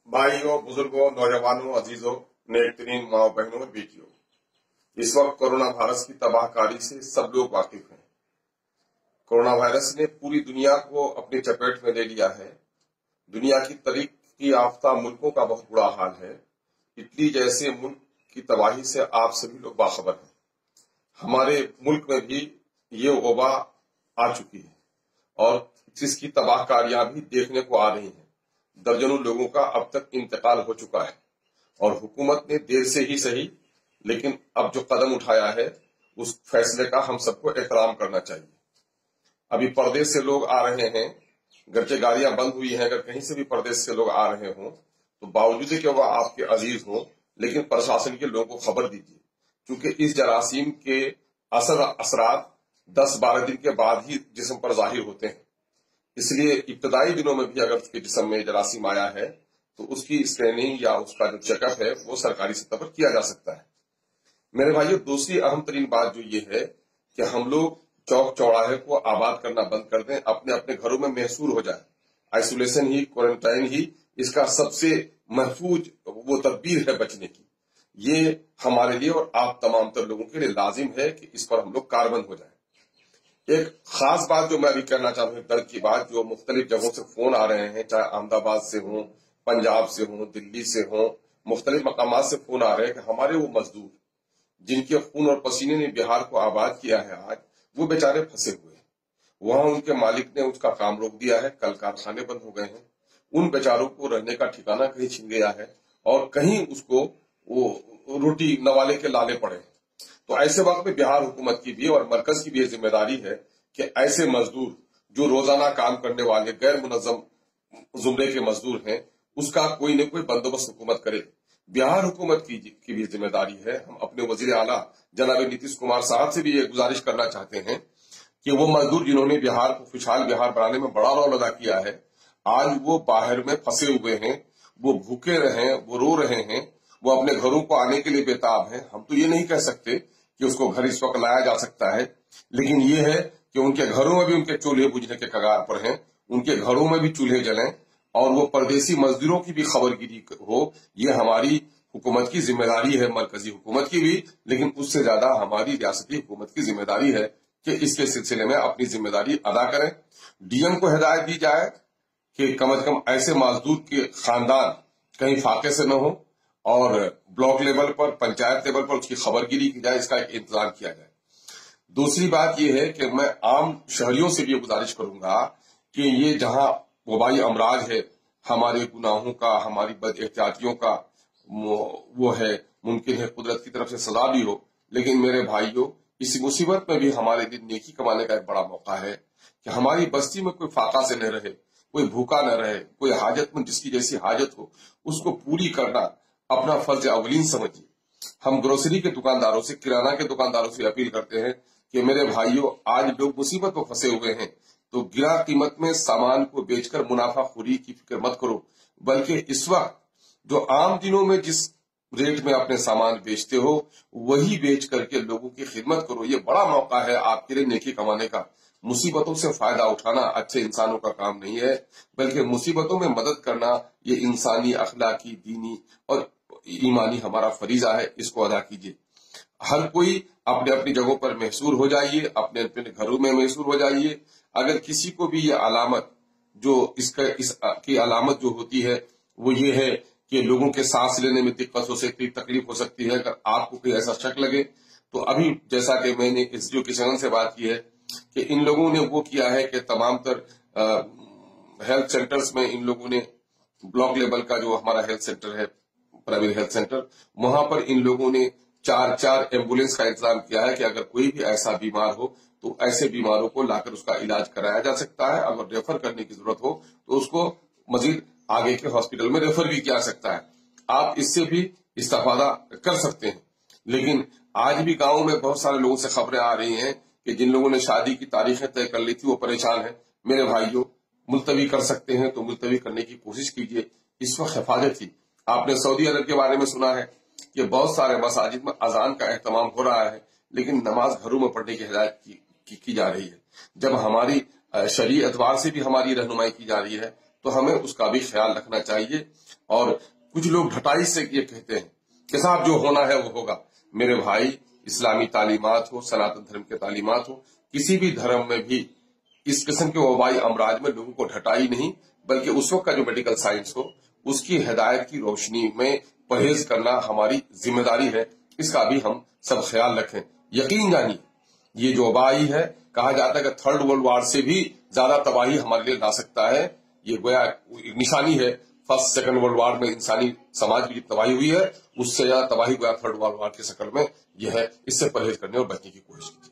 भाइयों, बुजुर्गों, नौजवानों, अजीजों, नेक-तरीन माओ बहनों और बेटियों, इस वक्त कोरोना वायरस की तबाहकारी से सब लोग वाकिफ हैं। कोरोना वायरस ने पूरी दुनिया को अपनी चपेट में ले लिया है। दुनिया की तरक्की याफ्ता मुल्कों का बहुत बुरा हाल है। इटली जैसे मुल्क की तबाही से आप सभी लोग बाखबर हैं। हमारे मुल्क में भी ये वबा आ चुकी है और जिसकी तबाहकारियां भी देखने को आ रही हैं। दर्जनों लोगों का अब तक इंतकाल हो चुका है और हुकूमत ने देर से ही सही लेकिन अब जो कदम उठाया है उस फैसले का हम सबको एहतराम करना चाहिए। अभी परदेश से लोग आ रहे हैं, गरचे गाड़ियां बंद हुई हैं। अगर कहीं से भी परदेश से लोग आ रहे हों तो बावजूद कि वह आपके अजीज हों, लेकिन प्रशासन के लोगों को खबर दीजिए, क्योंकि इस जरासीम के असरात 10-12 दिन के बाद ही जिस्म पर जाहिर होते हैं। इसलिए इब्तदाई दिनों में भी अगर उसके जिस्म में जरासीम आया है तो उसकी स्क्रीनिंग या उसका जो चेकअप है वो सरकारी सतह पर किया जा सकता है। मेरे भाइयों, दूसरी अहम तरीन बात जो ये है कि हम लोग चौक चौराहे को आबाद करना बंद कर दें, अपने अपने घरों में महसूर हो जाए। आइसोलेशन ही, क्वारंटाइन ही इसका सबसे महफूज वो तदबीर है बचने की। ये हमारे लिए और आप तमाम तर लोगों के लिए लाजिम है कि इस पर हम लोग कारबंद हो जाए। एक खास बात जो मैं अभी कहना चाहूँ, दर्द की बात, जो मुख्तलिफ जगहों से फोन आ रहे हैं, चाहे अहमदाबाद से हों, पंजाब से हों, दिल्ली से हों, मुख्तलिफ मकामात से फोन आ रहे हैं कि हमारे वो मजदूर जिनके खून और पसीने ने बिहार को आबाद किया है, आज वो बेचारे फंसे हुए हैं। वहां उनके मालिक ने उसका काम रोक दिया है, कल कारखाने बंद हो गए हैं। उन बेचारों को रहने का ठिकाना कहीं छिन गया है और कहीं उसको वो रोटी नवाले के लाले पड़े। तो ऐसे वक्त में बिहार हुकूमत की भी और मरकज की भी जिम्मेदारी है कि ऐसे मजदूर जो रोजाना काम करने वाले गैर मुनज़्ज़म जुमरे के मजदूर हैं, उसका कोई न कोई बंदोबस्त हुकूमत करे। बिहार हुकूमत की भी जिम्मेदारी है। हम अपने वजीर आला जनाब नीतीश कुमार साहब से भी ये गुजारिश करना चाहते हैं कि वो मजदूर जिन्होंने बिहार को खुशहाल बिहार बनाने में बड़ा रोल अदा किया है, आज वो बाहर में फंसे हुए हैं, वो भूखे रहे, वो रो रहे हैं, वो अपने घरों को आने के लिए बेताब हैं। हम तो ये नहीं कह सकते कि उसको घर इस वक्त लाया जा सकता है, लेकिन ये है कि उनके घरों में भी उनके चूल्हे बुझने के कगार पर हैं, उनके घरों में भी चूल्हे जलें और वो परदेसी मजदूरों की भी खबरगिरी हो। ये हमारी हुकूमत की जिम्मेदारी है, मरकजी हुकूमत की भी, लेकिन उससे ज्यादा हमारी रियासती हुकूमत की जिम्मेदारी है कि इसके सिलसिले में अपनी जिम्मेदारी अदा करें। डीएम को हिदायत दी जाए कि कम से कम ऐसे मजदूर के खानदान कहीं फाके से न हो और ब्लॉक लेवल पर, पंचायत लेवल पर उसकी खबरगिरी की जाए, इसका एक इंतजाम किया जाए। दूसरी बात यह है कि मैं आम शहरियों से भी गुजारिश करूंगा कि ये जहां वबाई अमराज है, हमारे गुनाहों का, हमारी बद एहतियातियों का वो है, मुमकिन है कुदरत की तरफ से सजा भी हो, लेकिन मेरे भाइयों, इस मुसीबत में भी हमारे लिए नेकी कमाने का एक बड़ा मौका है कि हमारी बस्ती में कोई फाका से न रहे, कोई भूखा न रहे, कोई हाजतमंद जिसकी जैसी हाजत हो उसको पूरी करना अपना फर्ज अवलीन समझिए। हम ग्रोसरी के दुकानदारों से, किराना के दुकानदारों से अपील करते हैं कि मेरे भाइयों, आज लोग मुसीबत में फंसे हुए हैं, तो गिरा कीमत में सामान को बेचकर मुनाफाखोरी की फिक्र मत करो, बल्कि इस वक्त जो आम दिनों में जिस रेट में अपने सामान बेचते हो वही बेच करके लोगों की खिदमत करो। ये बड़ा मौका है आपके लिए नेकी कमाने का। मुसीबतों से फायदा उठाना अच्छे इंसानों का काम नहीं है, बल्कि मुसीबतों में मदद करना ये इंसानी, अखलाकी, दीनी और ईमानी हमारा फरीजा है। इसको अदा कीजिए। हर कोई अपने अपनी जगहों पर महसूर हो जाइए, अपने अपने घरों में महसूर हो जाइए। अगर किसी को भी ये अलामत इसकी अलामत जो होती है वो ये है कि लोगों के सांस लेने में दिक्कत हो सकती, तकलीफ हो सकती है, अगर आपको कोई ऐसा शक लगे तो अभी जैसा कि मैंने एसडीओ किशन से बात की है कि इन लोगों ने वो किया है कि तमाम तर हेल्थ सेंटर्स में इन लोगों ने ब्लॉक लेवल का जो हमारा हेल्थ सेंटर है, प्राइमरी हेल्थ सेंटर, वहां पर इन लोगों ने 4 एम्बुलेंस का इंतजाम किया है कि अगर कोई भी ऐसा बीमार हो तो ऐसे बीमारों को लाकर उसका इलाज कराया जा सकता है। अगर रेफर करने की जरूरत हो तो उसको मजीद आगे के हॉस्पिटल में रेफर भी किया सकता है। आप इससे भी इस्तेफादा कर सकते हैं। लेकिन आज भी गांव में बहुत सारे लोगों से खबरें आ रही हैं कि जिन लोगों ने शादी की तारीखें तय कर ली थी वो परेशान है। मेरे भाइयों, मुलतवी कर सकते हैं तो मुलतवी करने की कोशिश कीजिए। इस वक्त हिफाजत थी। आपने सऊदी अरब के बारे में सुना है कि बहुत सारे मसाजिद में अजान का एहतमाम हो रहा है, लेकिन नमाज घरों में पढ़ने की हिदायत की जा रही है। जब हमारी शरई एतबार से भी हमारी रहनुमाई की जा रही है تو हमें उसका भी ख्याल रखना चाहिए। और कुछ लोग ढटाई से ये कहते हैं कि साहब जो होना है वो होगा। मेरे भाई, इस्लामी तालीमात हो, सनातन धर्म के तालीमात हो, किसी भी धर्म में भी इस किस्म के वबाई अमराज में लोगों को ढटाई नहीं, बल्कि उस वक्त का जो मेडिकल साइंस हो उसकी हिदायत की रोशनी में परहेज करना हमारी जिम्मेदारी है। इसका भी हम सब ख्याल रखें। यकीन जानिए, ये जो वबा आई है, कहा जाता है कि थर्ड वर्ल्ड वार से भी ज्यादा तबाही हमारे लिए ला सकता है। ये गोया निशानी है, फर्स्ट सेकंड वर्ल्ड वार में इंसानी समाज की तबाही हुई है, उससे ज्यादा तबाही गोया थर्ड वर्ल्ड वार की शक्ल में यह है। इससे परहेज करने और बचने की कोशिश की।